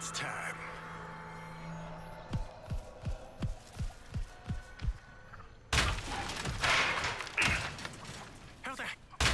It's time. How the...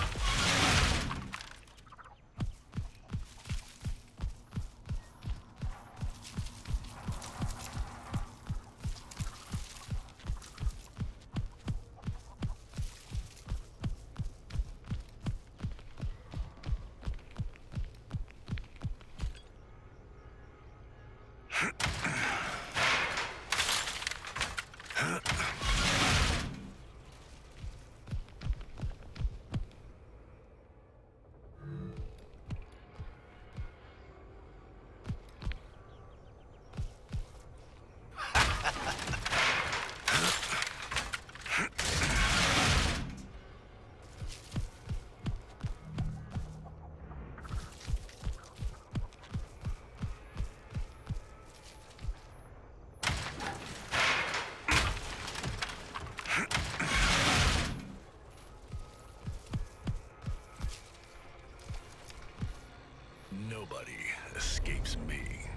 Nobody escapes me.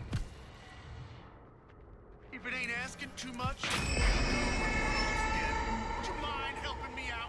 If it ain't asking too much, would you mind helping me out?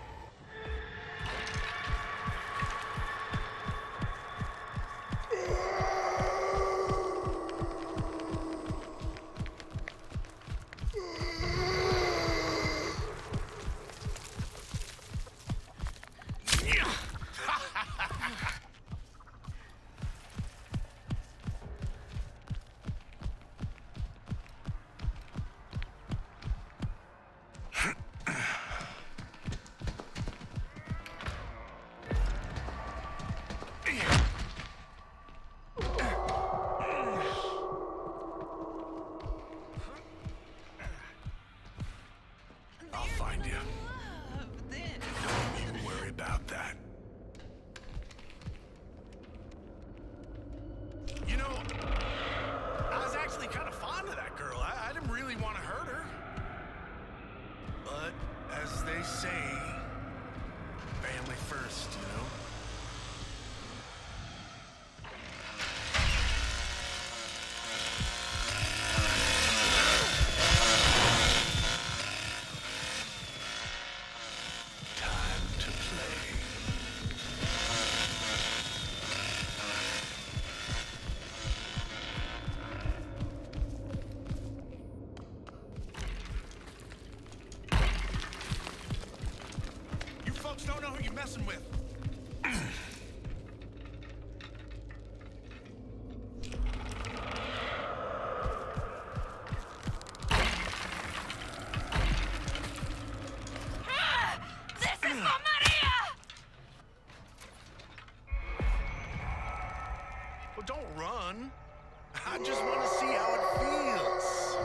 I'll find you. Don't you worry about that. You know, I was actually kind of fond of that girl. I didn't really want to hurt her. But, as they say, family first, you know? Don't know who you're messing with. This is for Maria! Well, don't run. I just want to see how it feels.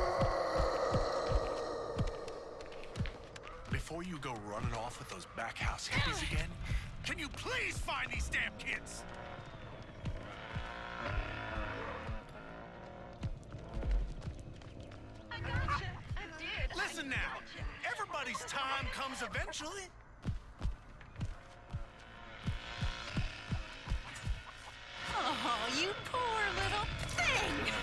Before you go running off with those back house hippies again, can you please find these damn kids? I gotcha. I did. Listen now, everybody's time comes eventually. Oh, you poor little thing.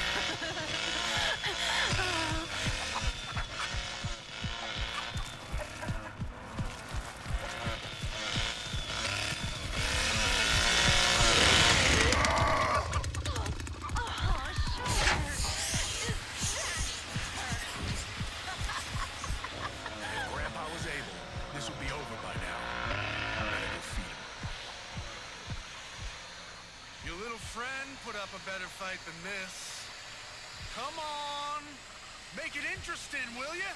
Put up a better fight than this. Come on! Make it interesting, will ya?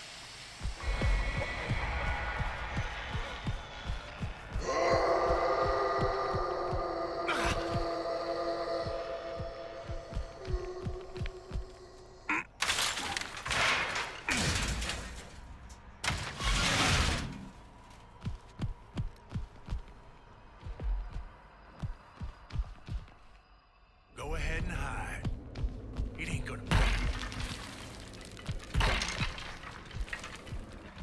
Go ahead and hide. It ain't gonna...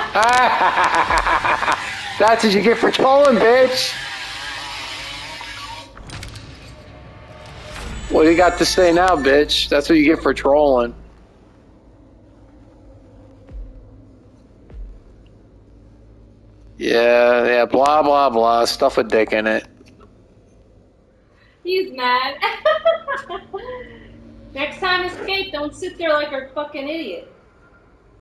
That's what you get for trolling, bitch. What do you got to say now, bitch? That's what you get for trolling. Yeah, blah, blah, blah. Stuff a dick in it. He's mad. Next time, Escape, don't sit there like a fucking idiot.